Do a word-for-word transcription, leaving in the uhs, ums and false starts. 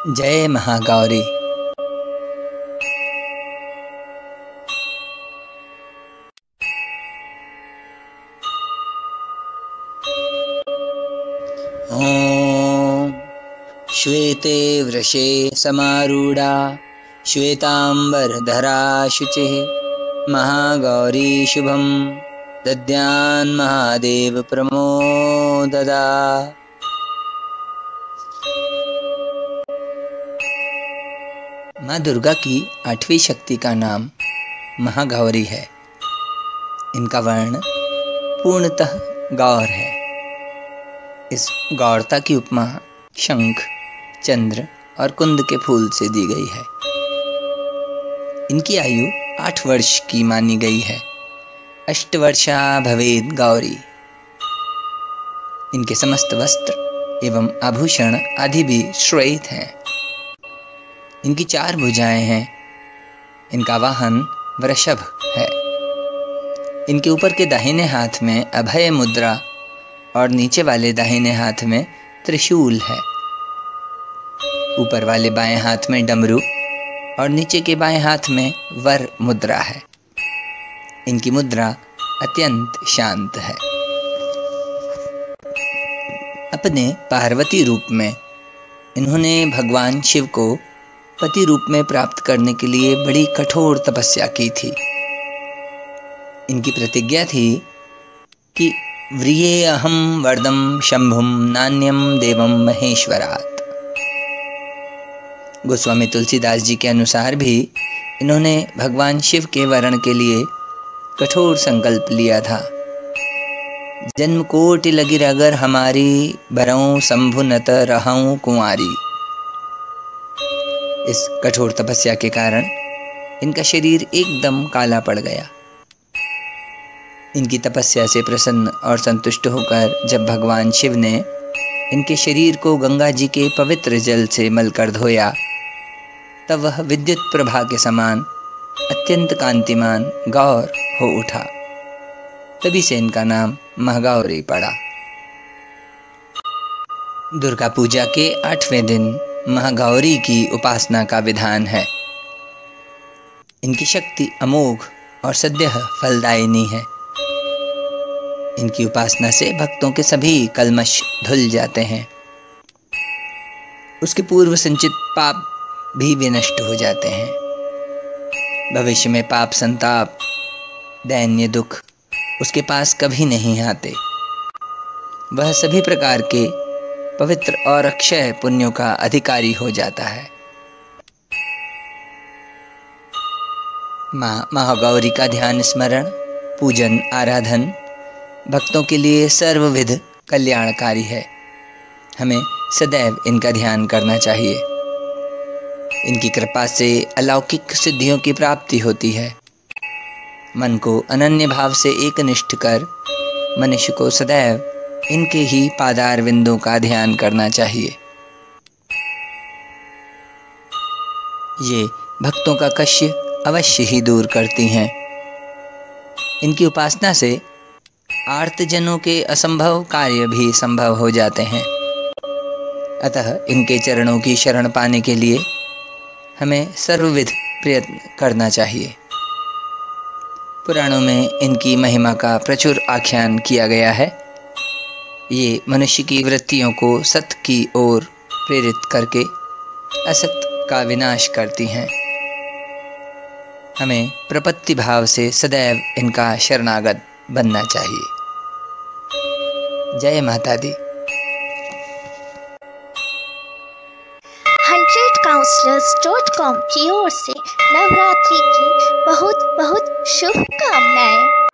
जय महागौरी। ओम श्वेते वृषे समारूढ़ा श्वेतांबरधरा शुचिः महागौरी शुभं दद्यान् महादेव प्रमोददा। माँ दुर्गा की आठवीं शक्ति का नाम महागौरी है। इनका वर्ण पूर्णतः गौर है। इस गौरता की उपमा शंख, चंद्र और कुंद के फूल से दी गई है। इनकी आयु आठ वर्ष की मानी गई है। अष्टवर्षा भवेद गौरी। इनके समस्त वस्त्र एवं आभूषण आदि भी श्वेत हैं। इनकी चार भुजाएं हैं। इनका वाहन वृषभ है। इनके ऊपर के दाहिने हाथ में अभय मुद्रा और नीचे वाले दाहिने हाथ में त्रिशूल है। ऊपर वाले बाएं हाथ में डमरू और नीचे के बाएं हाथ में वर मुद्रा है। इनकी मुद्रा अत्यंत शांत है। अपने पार्वती रूप में इन्होंने भगवान शिव को पति रूप में प्राप्त करने के लिए बड़ी कठोर तपस्या की थी। इनकी प्रतिज्ञा थी कि व्रिये अहम वरदम शंभुम नान्यम देवम महेश्वरात्। गोस्वामी तुलसीदास जी के अनुसार भी इन्होंने भगवान शिव के वरण के लिए कठोर संकल्प लिया था। जन्म कोटि लगिर अगर हमारी बरऊं शंभु नत रहऊं कुंवारी। इस कठोर तपस्या के कारण इनका शरीर एकदम काला पड़ गया। इनकी तपस्या से प्रसन्न और संतुष्ट होकर जब भगवान शिव ने इनके शरीर को गंगा जी के पवित्र जल से मलकर धोया, तब वह विद्युत प्रभा के समान अत्यंत कांतिमान गौर हो उठा। तभी से इनका नाम महागौरी पड़ा। दुर्गा पूजा के आठवें दिन महागौरी की उपासना का विधान है। इनकी शक्ति अमोघ और सद्यः फलदायिनी है। इनकी उपासना से भक्तों के सभी कल्मश धुल जाते हैं। उसके पूर्व संचित पाप भी विनष्ट हो जाते हैं। भविष्य में पाप, संताप, दैन्य दुख उसके पास कभी नहीं आते। वह सभी प्रकार के पवित्र और अक्षय पुण्यों का अधिकारी हो जाता है। माँ महागौरी का ध्यान, स्मरण, पूजन, आराधन भक्तों के लिए सर्वविध कल्याणकारी है। हमें सदैव इनका ध्यान करना चाहिए। इनकी कृपा से अलौकिक सिद्धियों की प्राप्ति होती है। मन को अनन्य भाव से एकनिष्ठ कर मनुष्य को सदैव इनके ही पादार विंदों का ध्यान करना चाहिए। ये भक्तों का कष्ट अवश्य ही दूर करती हैं। इनकी उपासना से आर्तजनों के असंभव कार्य भी संभव हो जाते हैं। अतः इनके चरणों की शरण पाने के लिए हमें सर्वविध प्रयत्न करना चाहिए। पुराणों में इनकी महिमा का प्रचुर आख्यान किया गया है। ये मनुष्य की वृत्तियों को सत्य की ओर प्रेरित करके असत्य का विनाश करती हैं। हमें प्रपत्ति भाव से सदैव इनका शरणागत बनना चाहिए। जय माता दी। हंड्रेड काउंसलर्स डॉट कॉम की ओर से नवरात्रि की बहुत बहुत शुभकामनाएं।